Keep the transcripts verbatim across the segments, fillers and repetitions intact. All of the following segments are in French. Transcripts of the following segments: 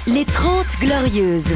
Les trente Glorieuses.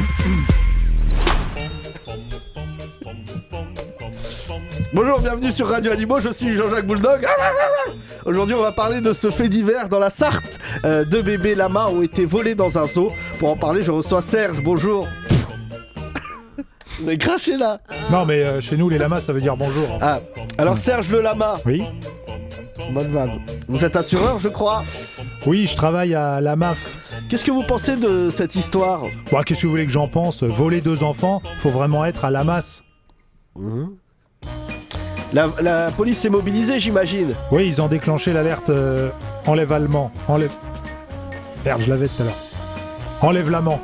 Bonjour, bienvenue sur Radio Animaux, je suis Jean-Jacques Bouledog. Aujourd'hui on va parler de ce fait divers dans la Sarthe. Euh, deux bébés lamas ont été volés dans un zoo. Pour en parler je reçois Serge, bonjour. Vous avez craché là. Non mais euh, chez nous les lamas ça veut dire bonjour. Ah, alors Serge le lama. Oui. Bonne vanne. Vous êtes assureur je crois. Oui, je travaille à la M A F. Qu'est-ce que vous pensez de cette histoire? Bon, qu'est-ce que vous voulez que j'en pense? Voler deux enfants, faut vraiment être à la masse. Mmh. La, la police s'est mobilisée, j'imagine. Oui, ils ont déclenché l'alerte euh, enlève allemand. Enlève... Merde, je l'avais tout à l'heure. Enlève l'amant.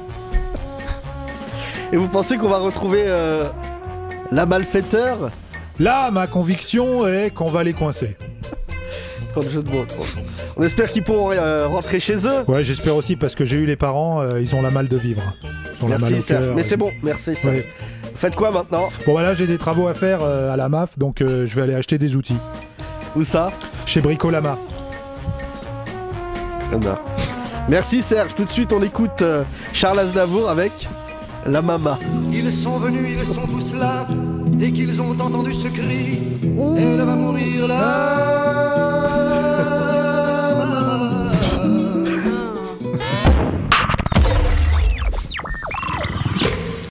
Et vous pensez qu'on va retrouver euh, la malfaiteur? Là, ma conviction est qu'on va les coincer. Trop de jeux de mots. Trop. On espère qu'ils pourront euh, rentrer chez eux. Ouais, j'espère aussi, parce que j'ai eu les parents, euh, ils ont la mal de vivre. Ils ont merci, la mal au Serge. cœur. Mais c'est bon, merci. Serge. Ouais. Faites quoi maintenant? Bon, voilà, j'ai des travaux à faire euh, à la M A F, donc euh, je vais aller acheter des outils. Où ça? Chez Bricolama. Connard. Merci Serge. Tout de suite, on écoute euh, Charles Aznavour avec La Mama. Ils sont venus, ils sont tous là. Dès qu'ils ont entendu ce cri, elle va mourir là.